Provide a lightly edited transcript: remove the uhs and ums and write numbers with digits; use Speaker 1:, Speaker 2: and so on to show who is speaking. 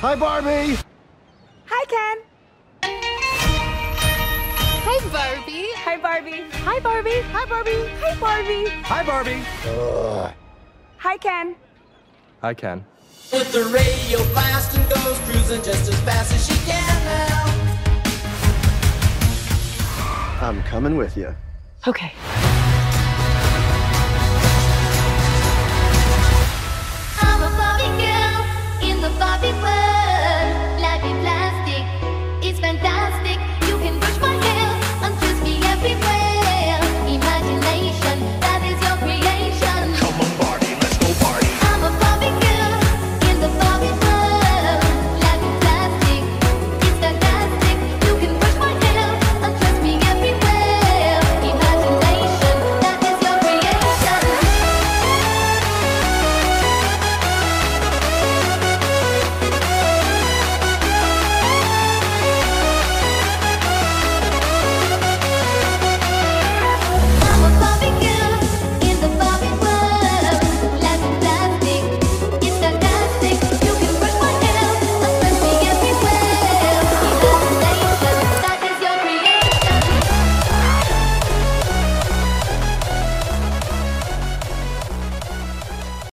Speaker 1: Hi, Barbie.
Speaker 2: Hi, Ken.
Speaker 3: Hi, Barbie.
Speaker 2: Hi, Barbie. Hi, Barbie. Hi, Barbie. Hi, Barbie.
Speaker 1: Hi, Barbie.
Speaker 2: Hi, Ken.
Speaker 1: Hi, Ken.
Speaker 4: With the radio blast and goes cruising just as fast as she can now.
Speaker 1: I'm coming with you.
Speaker 2: Okay.